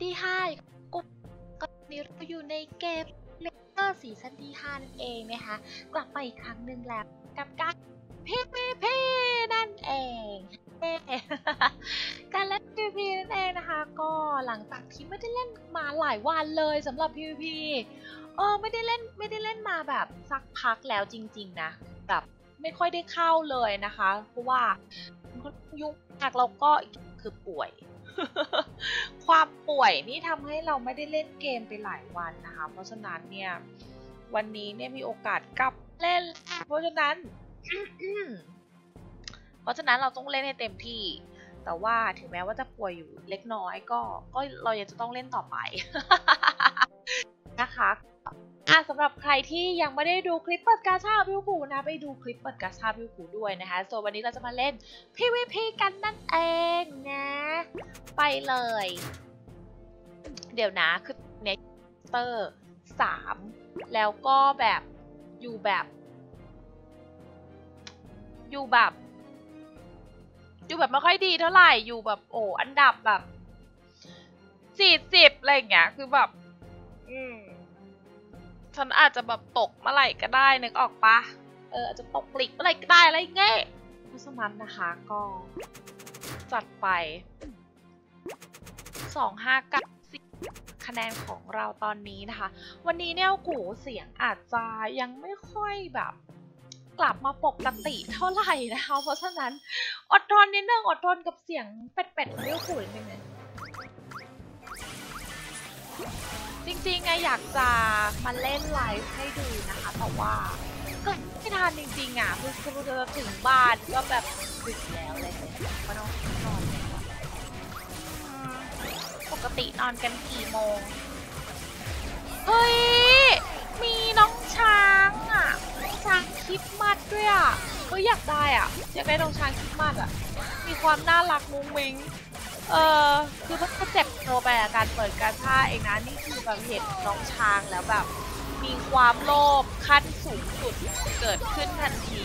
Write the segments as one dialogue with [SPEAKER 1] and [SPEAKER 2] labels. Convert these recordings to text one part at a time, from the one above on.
[SPEAKER 1] ดีค่ะกุ๊บก็นี้เราอยู่ในเกมเลเกอร์ซีซั่นที่5นั่นเองนะคะกลับมาอีกครั้งหนึ่งแล้วกับการ PVP นั่นเองการเล่น PVP นั่นเองนะคะก็หลังจากที่ไม่ได้เล่นมาหลายวันเลยสำหรับ PVP ไม่ได้เล่นมาแบบสักพักแล้วจริงๆนะแบบไม่ค่อยได้เข้าเลยนะคะเพราะว่ายุ่งมากแล้วก็คือป่วย ความป่วยนี่ทำให้เราไม่ได้เล่นเกมไปหลายวันนะคะเพราะฉะนั้นเนี่ยวันนี้เนี่ยมีโอกาสกลับเล่นเพราะฉะนั้น เราต้องเล่นให้เต็มที่แต่ว่าถึงแม้ว่าจะป่วยอยู่เล็กน้อยก็เรายังจะต้องเล่นต่อไป นะคะสำหรับใครที่ยังไม่ได้ดูคลิปเปิดกาชาพิวกูนะไปดูคลิปเปิดกาชาพิวกูด้วยนะคะส่วนวันนี้เราจะมาเล่น PVP กันนั่นเองนะไปเลยเดี๋ยวนะคือเนเตอร์3แล้วก็แบบอยู่แบบไม่ค่อยดีเท่าไหร่อยู่แบบอันดับแบบ40อะไรอย่างเงี้ยคือแบบฉันอาจจะแบบตกเมื่อไหร่ก็ได้นึกออกปะอาจจะตกหลีกเมื่อไหร่ก็ได้อะไรเงี้ยเพราะฉะนั้นนะคะก็จัดไป259คะแนนของเราตอนนี้นะคะวันนี้เนี่ยกูเสียงอาจจะยังไม่ค่อยแบบกลับมาปกติเท่าไหร่นะคะเพราะฉะนั้นอดทนนิดนึงอดทนกับเสียงเป็ดของลิวกูนิดนึงนะจริงๆไงอยากจะมาเล่นไลฟ์ให้ดูนะคะแต่ว่าก็ไม่ทันจริงๆคือจะถึงบ้านก็แบบดึกแล้วเลยก็ต้องนอนปกตินอนกันกี่โมงเฮ้ยมีน้องช้างช้างคริสต์มาสด้วยอยากได้อยากได้น้องช้างคริสต์มาสมีความน่ารักมุ้งมิ้งคือมันก็เจ็บตัวไปการเปิดกาชาเองนะนี่คือแบบเห็นน้องช้างแล้วแบบมีความโลภขั้นสูงสุดเกิดขึ้นทันที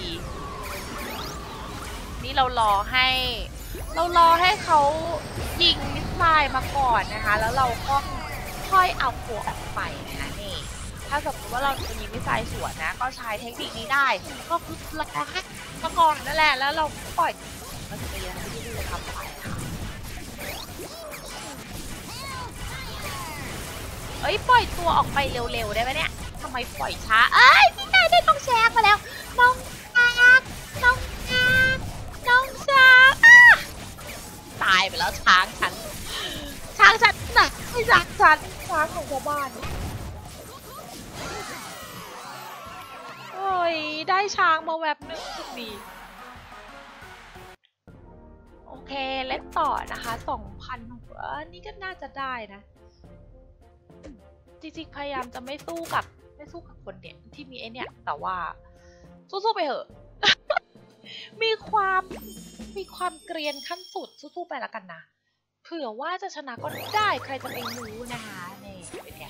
[SPEAKER 1] นี่เรารอให้เขายิงมิสไซล์มาก่อนนะคะแล้วเราก็ค่อยเอาตัวออกไปนะคะนี่ถ้าสมมติว่าเราจะยิงมิสไซล์สวนนะก็ใช้เทคนิคนี้ได้ก็คือเราให้มาก่อนนั่นแหละแล้วเราปล่อยมันจะเป็นอย่างที่เราทำไปค่ะปล่อยตัวออกไปเร็วๆได้ไหมเนี่ยทำไมปล่อยช้านี่ไงได้น้องแชกมาแล้วน้องตายไปแล้วช้างฉันน่ะไม่ช้างของชาวบ้านได้ช้างมาแวบนึงสุดดีโอเคเล่นต่อนะคะ2,000นี่ก็น่าจะได้นะจริงๆพยายามจะไม่สู้กับคนเนี่ยที่มีเนี่ยแต่ว่าสู้ๆไปเถอะ มีความเกรียนขั้นสุดสู้ๆไปแล้วกันนะเผื่อว่าจะชนะก็ได้ใครจะไปรู้นะคะนี่เป็นไง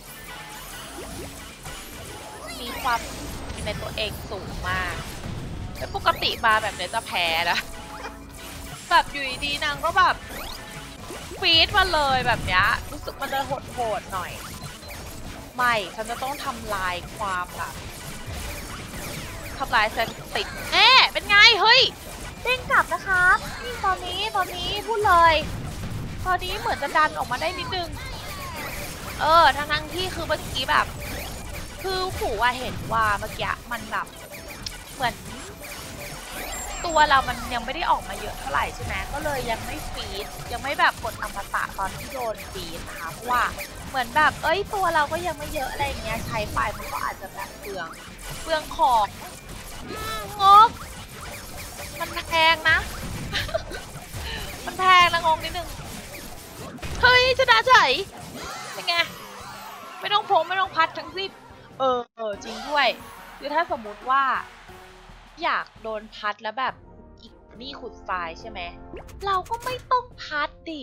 [SPEAKER 1] มีความในตัวเองสูงมากแล้วปกติมาแบบนี้จะแพ้นะแบบอยู่ดีๆนางก็แบบฟีดมาเลยแบบเนี้ยรู้สึกมันจะโหดหน่อยไม่ฉันจะต้องทำลายความแบบทำลายสถิติเป็นไงเฮ้ยเด้งกลับนะคะนี่ตอนนี้พูดเลยตอนนี้เหมือนจะดันออกมาได้นิดนึงทั้งที่คือเมื่อกี้แบบคือผูเห็นว่าเมื่อกี้มันแบบเหมือนตัวเรามันยังไม่ได้ออกมาเยอะเท่าไหร่ใช่ไหมก็เลยยังไม่ฟีดยังไม่แบบกดอมตะตอนที่โดนฟีดนะคะเพราะว่าเหมือนแบบตัวเราก็ยังไม่เยอะอะไรอย่างเงี้ยใช้ไฟมันก็อาจจะแบบเปลืองของงกมันแพงนะ มันแพงนะงงนิดนึงเฮ้ยชนะเฉยเป็นไงไม่ต้องพัดทั้งสิ้นจริงด้วยคือถ้าสมมุติว่าอยากโดนพัดแล้วแบบอีกนี่ขุดทรายใช่ไหมเราก็ไม่ต้องพัดดิ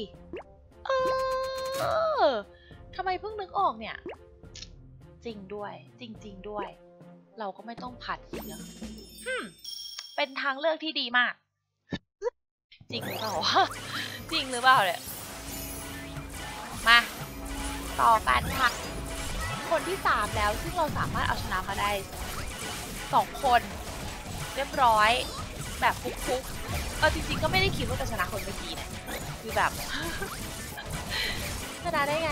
[SPEAKER 1] ทำไมเพิ่งนึกออกเนี่ยจริงด้วยเราก็ไม่ต้องพัดสิเนอะเป็นทางเลือกที่ดีมากจริงหรือเปล่าเนี่ยมาต่อกันค่ะคนที่3แล้วซึ่งเราสามารถเอาชนะมาได้2คนเรียบร้อยแบบฟุกๆจริงๆก็ไม่ได้คิดว่าจะชนะคนเมื่อกี้นะคือแบบ ชนะได้ไง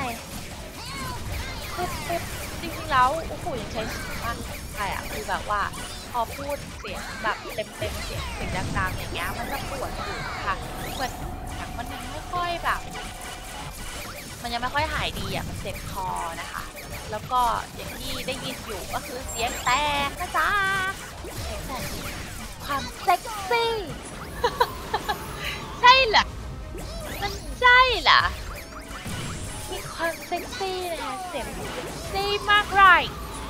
[SPEAKER 1] จริงๆแล้วโอ้โหยังใช้เสียงมากใช่อะคือแบบว่าพอพูดเสียงแบบเต็มเสียงดังๆอย่างเงี้ยมันจะปวดหูค่ะเหมือนมันยังไม่ค่อยแบบมันยังไม่ค่อยหายดีอ่ะมันเจ็บคอนะคะแล้วก็อย่างที่ได้ยินอยู่ก็คือเสียงแตกนะจ๊ะเสียงแตกความเซ็กซี่ ใช่เหรอมันใช่เหรอมีความเซ็กซี่นะคะเสียงเซ็กซี่มากเลย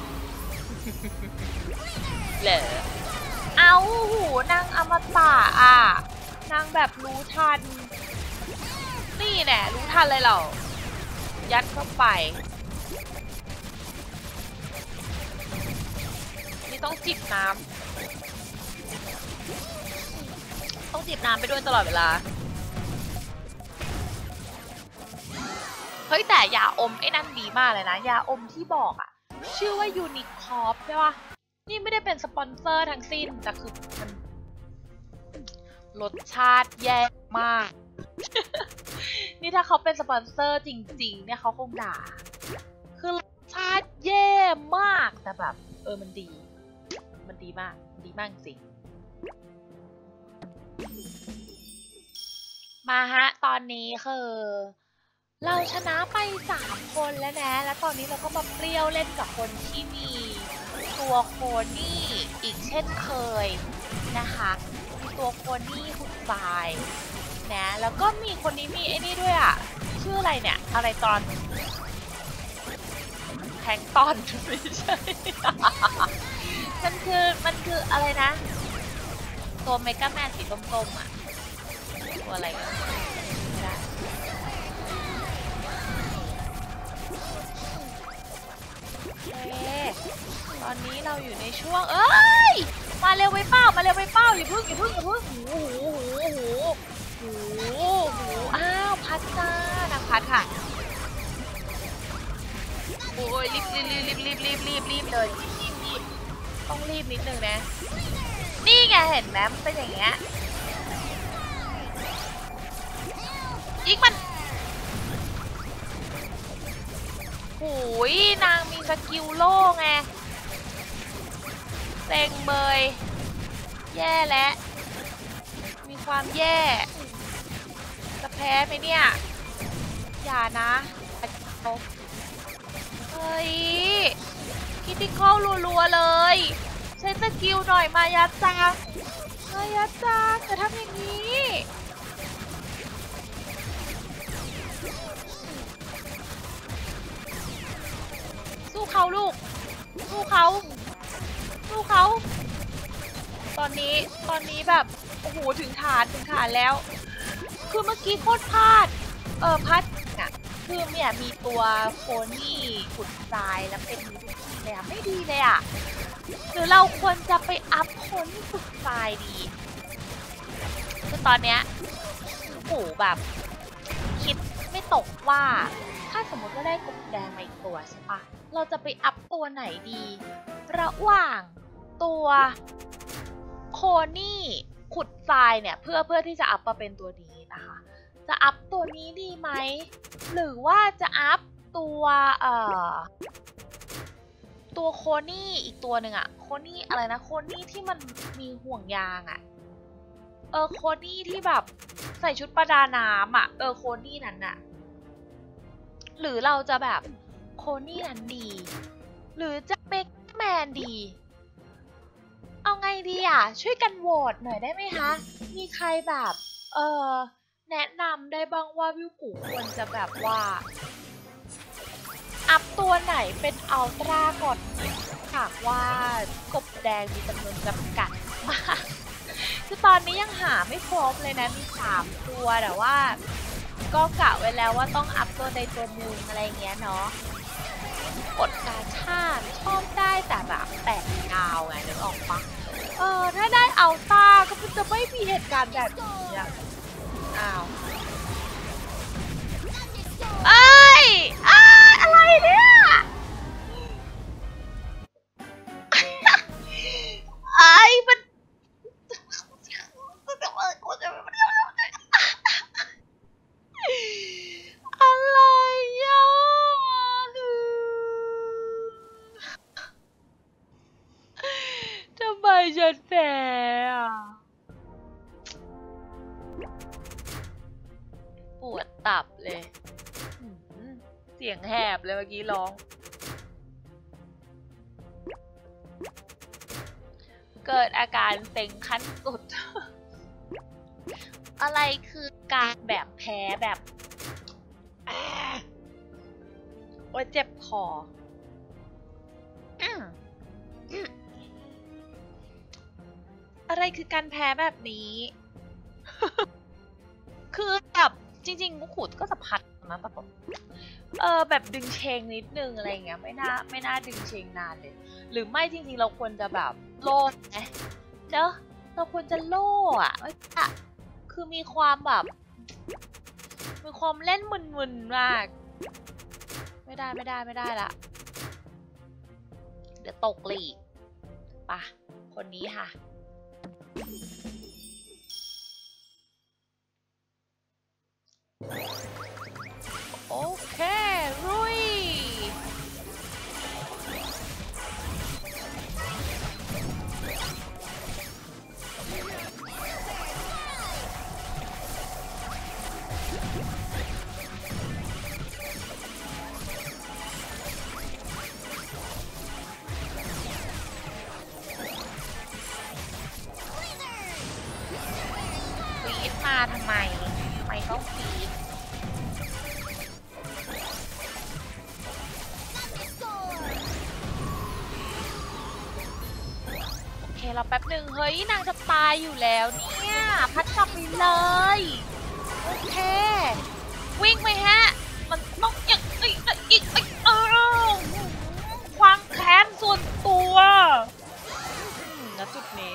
[SPEAKER 1] เหรอเอาหูนางอมตะอ่ะนางแบบรู้ทันนี่แน่รู้ทันเลยเหรอยัดเข้าไปนี่ต้องจิบน้ำต้องจิบน้ำไปด้วยตลอดเวลาเฮ้ยแต่ยาอมไอ้นั่นดีมากเลยนะยาอมที่บอกอ่ะชื่อว่ายูนิคอร์ปใช่ปะนี่ไม่ได้เป็นสปอนเซอร์ทั้งสิ้นแต่คือมันรสชาติแย่มาก นี่ถ้าเขาเป็นสปอนเซอร์จริงๆเนี่ยเขาคงด่าคือรสชาติแย่มากแต่แบบมันดีมากดีมากจริงมาฮะตอนนี้คือเราชนะไป3คนแล้วนะแล้วตอนนี้เราก็มาเปรี้ยวเล่นกับคนที่มีตัวโคนี่อีกเช่นเคยนะคะมีตัวโคนี่คุณบายนะแล้วก็มีคนนี้มีไอ้นี่ด้วยอ่ะชื่ออะไรเนี่ยอะไรตอนแพงตอนไม่ใช่ มันคืออะไรนะตัวเมกาแมนสีส้มๆอ่ะตัวอะไรกันไม่ได้ตอนนี้เราอยู่ในช่วงมาเร็วไปเป้าอย่าพึ่งอ้าวพัดจ้านางพัดค่ะโอ้ยรีบเลยต้องรีบนิดนึงนะนี่ไงเห็นไหมมันเป็นอย่างเงี้ยยิงมันโอ้ยนางมีสกิลโล่ไงเซ็งเบยแย่แล้วมีความแย่จะแพ้ไหมเนี่ยอย่านะเฮ้ยคิติคอลรัวๆเลยใช้สกิลหน่อยมายาจังจะทำอย่างนี้สู้เขาลูกสู้เขาตอนนี้แบบโอ้โหถึงฐานแล้วคือเมื่อกี้โคตรพลาดพัดอ่ะคือเนี่ยมีตัวโคนี่ขุดทรายแล้วเป็นมีเลยไม่ดีเลยอ่ะหรือเราควรจะไปอัพโคนี่ขุดทรายดีคือตอนเนี้ยโอ้โหแบบคิดไม่ตกว่าถ้าสมมติว่าได้กบแดงมาอีกตัวใช่ปะเราจะไปอัพตัวไหนดีระหว่างตัวโคนี่ขุดทรายเนี่ยเพื่อที่จะอัพมาเป็นตัวนี้นะคะจะอัพตัวนี้ดีไหมหรือว่าจะอัพตัวโคนี่อีกตัวหนึ่งอะโคนี่อะไรนะโคนี่ที่มันมีห่วงยางอะโคนี่ที่แบบใส่ชุดประดาน้ำอะโคนี่นั้นอะหรือเราจะแบบโคนี่นั้นดีหรือจะเมกแมนดีเอาไงดีอ่ะช่วยกันโหวตหน่อยได้ไหมคะมีใครแบบแนะนำได้บ้างว่าวิวกูควรจะแบบว่าอัพตัวไหนเป็นอัลตร้าก่อนหากว่ากบแดงมีจำนวนจำกัดมากคือตอนนี้ยังหาไม่ครบเลยนะมี3ตัวแต่ว่าก็กะไว้แล้วว่าต้องอัพตัวใดตัวหนึ่งอะไรเงี้ยเนาะกดกาชาดชอบได้แต่แบบแตกยาวไงนึกออกปะถ้าได้อัลต้าก็จะไม่มีเหตุการณ์แบบนี้อ่ะอ้าวอะไรเนี่ยไอ้มันอะไรอ่ะทำไมฉันแพ้อ่ะปวดตับเลยเสียงแหบเลยเมื่อกี้ร้องเกิดอาการเซ็งขั้นสุด อะไรคือการแบบแพ้แบบโอ๊ยเจ็บคออะไรคือการแพ้แบบนี้ คือแบบจริงๆมุกขูดก็สัมผัสนะแต่แบบแบบดึงเชงนิดนึงอะไรเงี้ยไม่น่าดึงเชงนานเลยหรือไม่จริงๆเราควรจะแบบโล่ไหมเนอะเราควรจะโล่อะคือมีความแบบมีความเล่นมึนๆมากไม่ได้ละเดี๋ยวตกลีกป่ะคนนี้ค่ะโอเครุยฟีดมาทำไมต้องฟีดโอเคเราแป๊บหนึ่งเฮ้ยนางจะตายอยู่แล้วเนี่ยพัดกลับไปเลยโอเควิ่งไปฮะมันต้องอีกควางแค้นส่วนตัวณจุดนี้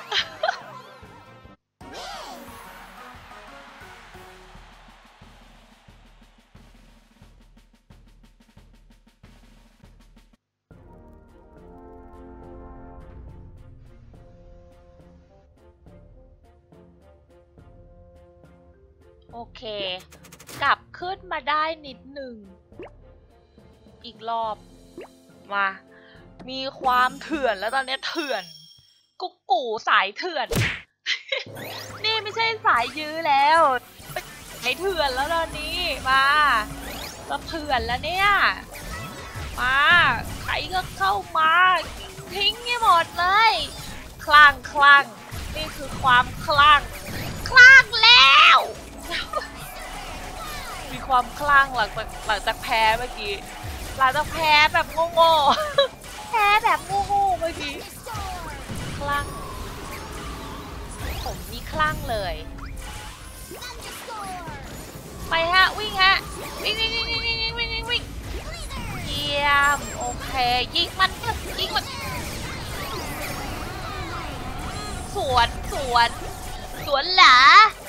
[SPEAKER 1] โอเคกลับขึ้นมาได้นิดหนึ่งอีกรอบมามีความเถื่อนแล้วตอนนี้เถื่อนกุ๊กกูสายเถื่อน นี่ไม่ใช่สายยื้อแล้วเป็นสายเถื่อนแล้วตอนนี้มาก็เถื่อนแล้วเนี่ยมาใครก็เข้ามาทิ้งให้หมดเลยคลั่งนี่คือความคลั่งแล้ว มีความคลั่งหลังจากแพ้เมื่อกี้หลังจากแพ้แบบโง่ๆแพ้แบบโง่ๆเมื่อกี้คลั่งผมมีคลั่งเลยไปฮะวิ่งฮะวิ่งเยี่ยมโอเคยิงมันสวนหลา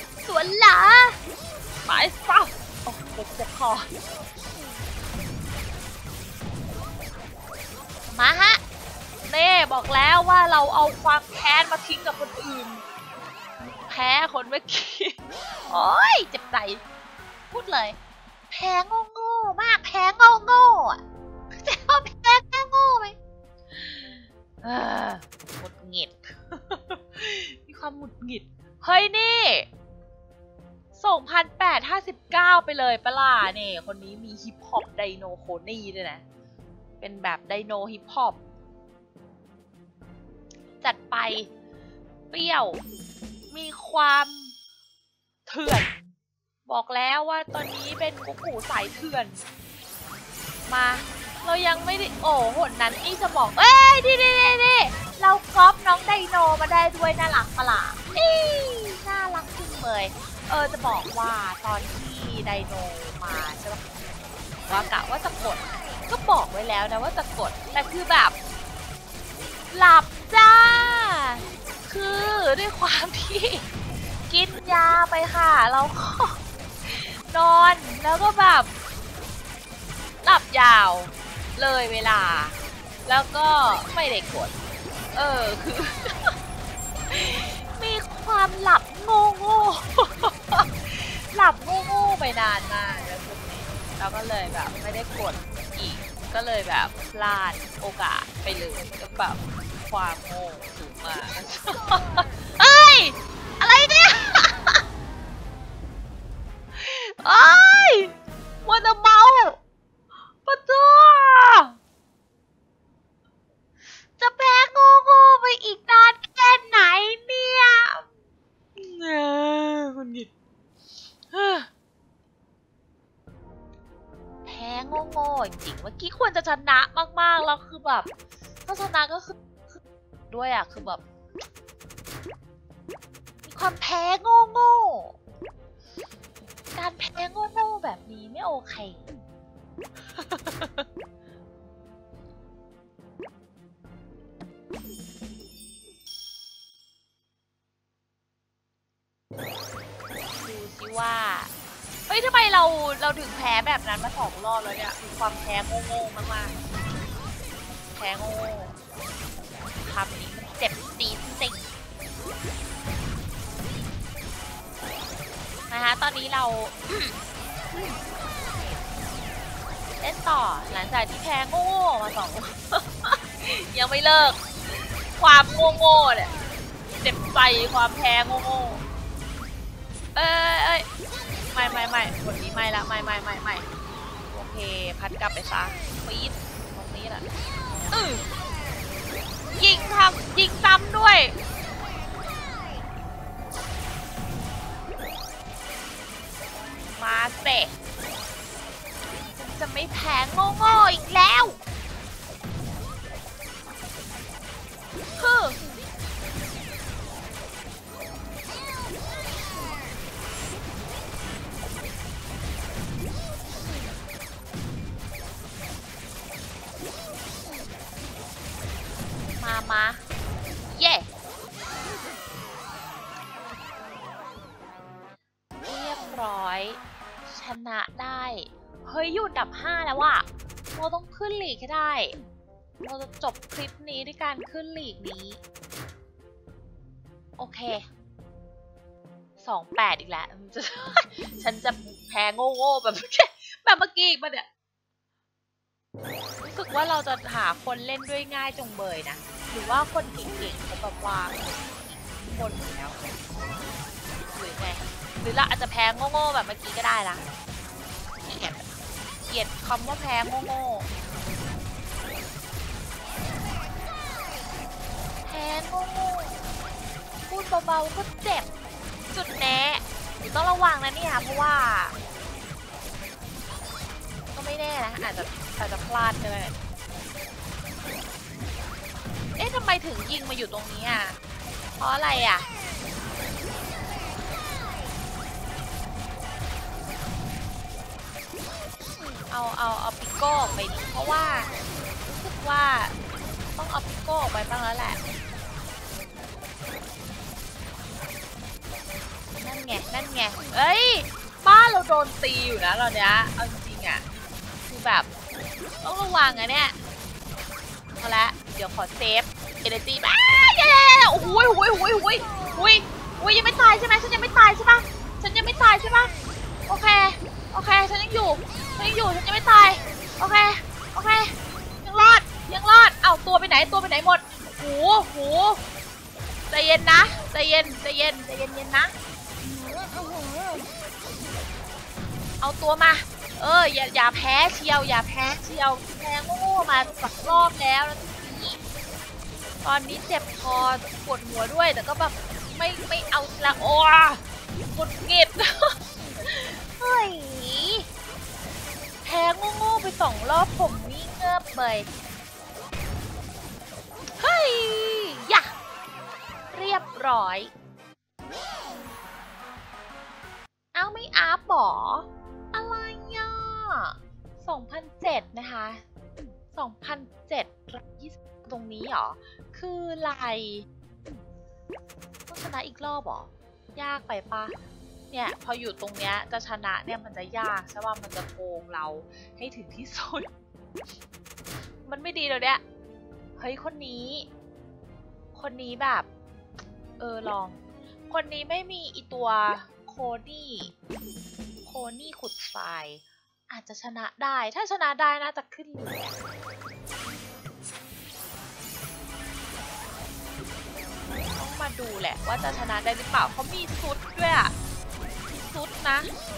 [SPEAKER 1] ไปปั๊บโอ้เจ็บคอมาฮะเน่บอกแล้วว่าเราเอาความแค้นมาทิ้งกับคนอื่นแพ้คนเมื่อกี้โอ้ยเจ็บใจพูดเลยแพ้โง่มากแพ้โง่อะจะเอาแพ้โง่ไหมหงุดหงิด มีความหงุดหงิดเฮ้ยนี่2,859ไปเลยปะล่ะนี่คนนี้มีฮิปฮอปไดโนโคนี่ด้วยนะเป็นแบบไดโนฮิปฮอปจัดไปเปรี้ยวมีความเถื่อนบอกแล้วว่าตอนนี้เป็นกุ๊กกูสายเถื่อนมาเรายังไม่ได้โอ้หนนั้นนี่จะบอกเอ้ยนี่เราก๊อปน้องไดโนมาได้ด้วยน่ารักปะล่ะนี่น่ารักจริงเลยจะบอกว่าตอนที่ไดโนมาใช่ปะว่ากะว่าจะกดก็บอกไว้แล้วนะว่าจะกดแต่คือแบบหลับจ้าคือด้วยความที่กินยาไปค่ะเราก็นอนแล้วก็แบบหลับยาวเลยเวลาแล้วก็ไม่ได้กดคือ มีความหลับโง่หลับโง่ไปนานมากแล้วช่วงนี้เราก็เลยแบบไม่ได้กดอีกก็เลยแบบพลาดโอกาสไปเลยก็แบบความโง่สูงมากเอ้ยอะไรเนี่ยเอ้ยมัวแต่เมาปะจ้าจะแพ้โง่ไปอีกนานแค่ไหนเนี่ยคุณหงิดแพ้โง่จริงๆเมื่อกี้ควรจะชนะมากๆแล้วคือแบบถ้าชนะก็คือด้วยอ่ะคือแบบมีความแพ้โง่การแพ้โง่แบบนี้ไม่โอเคดูสิว่าเฮ้ยทำไมเราถึงแพ้แบบนั้นมา2 รอบแล้วเนี่ยมีความแพ้โง่มากๆแพ้โง่คำนี้มันเจ็บตีนจริงนะคะตอนนี้เรา เล่นต่อหลังจากที่แพ้โง่มา2 ยังไม่เลิกความโง่เนี่ยเจ็บใจความแพ้โง่ไม่บทนี้ไม่ละไม่โอเคพัดกลับไปซะปี๊ดตรงนี้แหละยิงซ้ำด้วยมาเสะจะไม่แพ้โง่อีกแล้วมาเย่เรียบร้อยชนะได้เฮ้ยอยู่อันดับ5แล้วว่ะเราต้องขึ้นลีกให้ได้เราจะจบคลิปนี้ด้วยการขึ้นลีกนี้โอเค28อีกแล้วฉันจะแพ้โง่แบบเมื่อกี้อีกปะเนี่ยรู้สึกว่าเราจะหาคนเล่นด้วยง่ายจงเบยนะหรือว่าคนเก่งๆเขาแบบว่าคนแล้วหรือไงหรือเราอาจจะแพ้โง่แบบเมื่อกี้ก็ได้นะเกลียดคำว่าแพ้โง่แพ้โง่พูดเบาๆก็เจ็บจุดแน่ต้องระวังนะเนี่ยเพราะว่าก็ไม่แน่นะอาจจะพลาดก็ได้เอ๊ะทำไมถึงยิงมาอยู่ตรงนี้อ่ะเพราะอะไรอ่ะเอาปิโก้ออกไปดิเพราะว่ารู้สึกว่าต้องเอาปิโก้ออกไปบ้างแล้วแหละนั่นไงเอ้ยบ้านเราโดนตีอยู่นะตอนเนี้ยเอาจริงๆอ่ะคือแบบต้องระวังอะเนี่ยเอาละเดี๋ยวขอเซฟเอเนจีโอ้โหยังไม่ตายใช่ไหมฉันยังไม่ตายใช่ปะฉันยังไม่ตายใช่ปะโอเคฉันยังอยู่ฉันยังไม่ตายโอเคยังรอดเอาตัวไปไหนหมดหูใจเย็นนะใจเย็นนะเอาตัวมาอย่าแพ้เชียวแพ้โง่มาสักรอบแล้วตอนนี้เจ็บคอปวดหัวด้วยแต่ก็แบบไม่เอาละโอ้ปวดเงียบเฮ้ยแพ้โง่ไป2 รอบผมนี่เงือบเลยเฮ้ยอย่าเรียบร้อยเอาไม่อาบหรออะไรอ่ะ2007นะคะ2007ตรงนี้หรอคืออะไรต้องชนะอีกรอบหรอยากไปปะเนี่ยพออยู่ตรงเนี้ยจะชนะเนี่ยมันจะยากใช่ป่ะมันจะโกงเราให้ถึงที่สุด มันไม่ดีเลยเนี่ยเฮ้ยคนนี้แบบลองคนนี้ไม่มีอีตัวโคนี่ขุดทรายอาจจะชนะได้ถ้าชนะได้น่าจะขึ้นเลยต้องมาดูแหละว่าจะชนะได้หรือเปล่าเขามีซุดด้วยอะซุดนะ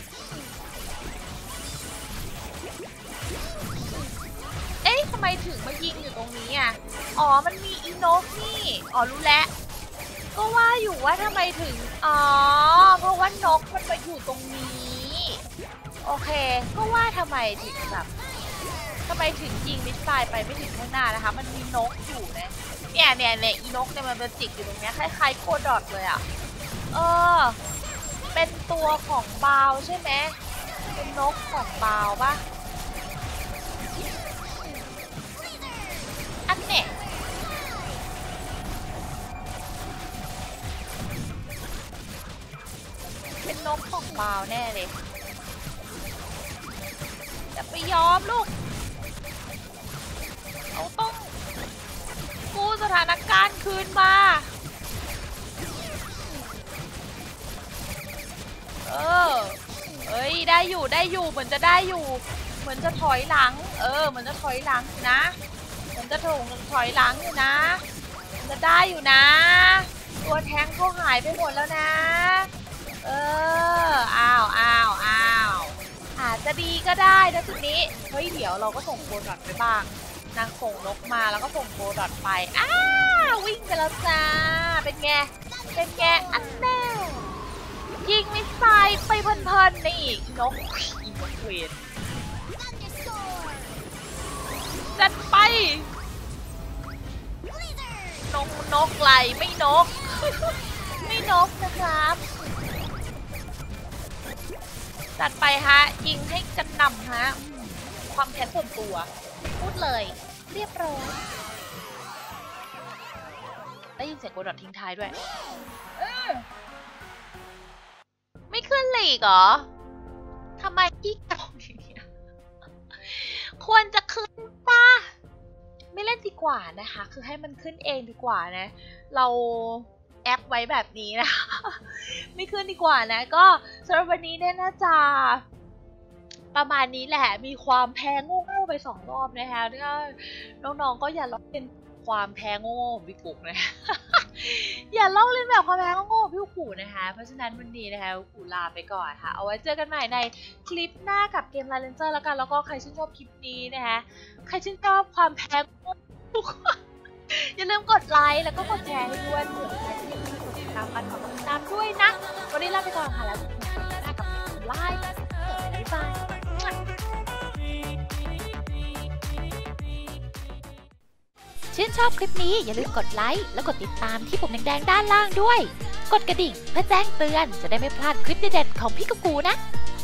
[SPEAKER 1] เอ๊ะทำไมถึงมายิงอยู่ตรงนี้อ่ะอ๋อมันมีอีนกนี่อ๋อรู้แล้วก็ว่าอยู่ว่าทำไมถึงเพราะว่านกมันมาอยู่ตรงนี้โอเคก็ว่าทำไมถึงแบบทำไมถึงยิงมิสไซล์ไปไม่ถึงข้างหน้านะคะมันมีนกอยู่นะเนี่ยอีนกเนี่ยมันเป็นจิกอยู่ตรงนี้คล้ายๆโคดอทเลยอ่ะเป็นตัวของบาวใช่ไหมเป็นนกของบาวปะอันเนี่ยเป็นนกของบาวแน่เลยอย่าไปยอมลูกเราต้องกู้สถานการณ์คืนมาเอ้ยได้อยู่เหมือนจะได้อยู่เหมือนจะถอยหลังเหมือนจะถอยหลังนะเหมือนจะถอยหลังอยู่นะจะได้อยู่นะตัวแทงเขาหายไปหมดแล้วนะอ้าวอาจจะดีก็ได้นะจุดนี้เฮ้ยเดี๋ยวเราก็ส่งโบดอทไปบ้างนางส่งนกมาแล้วก็ส่งโบดอทไปวิ่งไปแล้วจ้าเป็นไงอันแน่ยิงมิสไซล์ไปเพลินๆนี่นกอีมเวนจัดไปนกไหลไม่นก ไม่นกนะครับจัดไปฮะยิงให้กระหน่ำฮะความแค้นส่วนตัวพูดเลยเรียบร้อยได้ยินเสียงโกดอททิ้งท้ายด้วยไม่ขึ้นลีกเหรอทำไมพี่กองอย่างนี้ควรจะขึ้นป่ะไม่เล่นดีกว่านะคะคือให้มันขึ้นเองดีกว่านะเราแอปไว้แบบนี้นะ ไม่ขึ้นดีกว่านะก็สำหรับวันนี้เนี่ยน่าจะประมาณนี้แหละมีความแพ้โง่ๆไป2 รอบนะคะก็น้องๆก็อย่าลองเป็นความแพ้โง่ๆพี่กุ๊กนะ อย่าลองเล่นแบบความแพ้โง่ๆพี่กุ๊กนะคะเพราะฉะนั้นวันนี้นะคะกุ๊กลาไปก่อนค่ะเอาไว้เจอกันใหม่ในคลิปหน้ากับเกม Line Ranger แล้วกันแล้วก็ใครชื่นชอบคลิปนี้นะคะใครชื่นชอบความแพ้โง่อย่าลืมกดไลค์แล้วก็กดแชร์ให้ด้วยเผื่อใครที่ไม่กดติดตามกันขอติดตามด้วยนะวันนี้ลาไปก่อนค่ะแล้วเจอกันใหม่กับไลค์บ๊ายบายชื่นชอบคลิปนี้อย่าลืมกดไลค์และกดติดตามที่ปุ่มแดงๆด้านล่างด้วยกดกระดิ่งเพื่อแจ้งเตือนจะได้ไม่พลาดคลิปเด็ดๆของพี่กุ๊กนะ